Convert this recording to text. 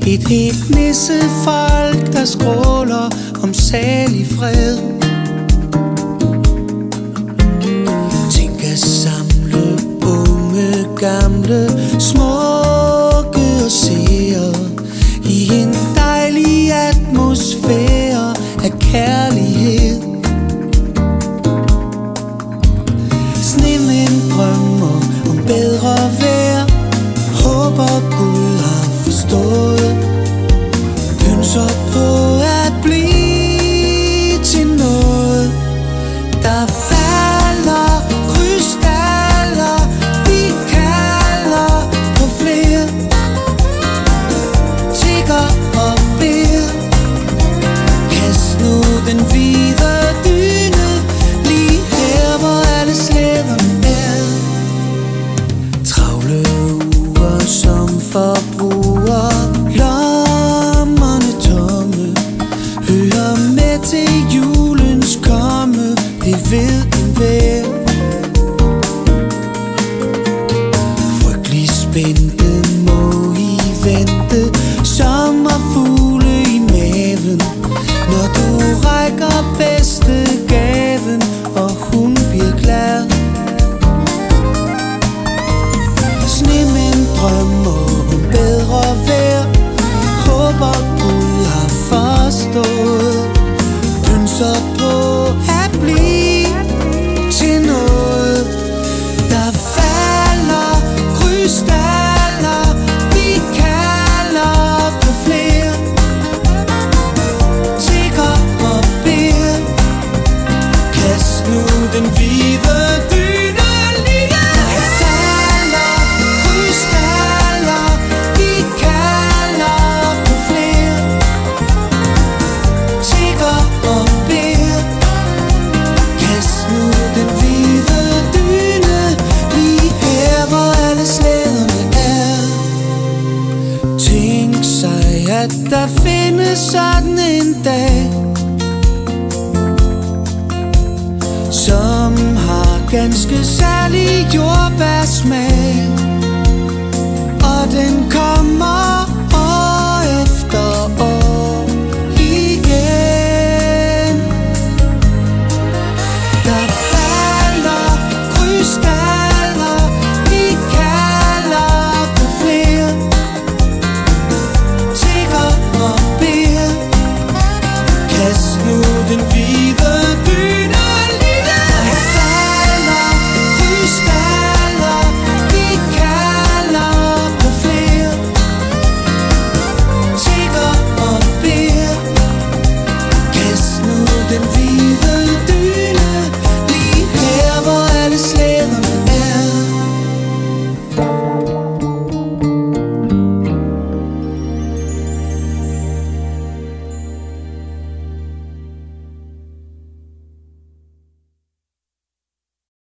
Et helt nissefolk, der skråler om salig fred. Tænk at samle unge, gamle, smukke og seere i en dejlig atmosfære af kærlighed. Snemænd drømmer om bedre vejr, håber Gud har forstået. Pynser på at blive til noget. Der falder krystaller, vi kalder på flere. Tigger og beder, kast nu den hvide dyne, lige her hvor alle slæderne er. Travle uger som forbruger, lommerne tomme, hører med til julens komme, det ved enhver. Frygtelig spændte må I vente, sommerfugle i maven, når du rækker bedste gaven, og hun bliver glad. Snemænd drømmer om bedre vejr, håber Gud har forstået. Pynser på at blive til noget. Der falder krystaller, vi kalder på flere. Tigger og beder, kast nu den hvide dyne lige her. Der falder krystaller, vi kalder på flere. Tigger og beder, kast nu den hvide dyne lige her hvor alle slæderne er. Tænk sig at der findes sådan en dag, som har ganske særlig jordbærsmag, og den kommer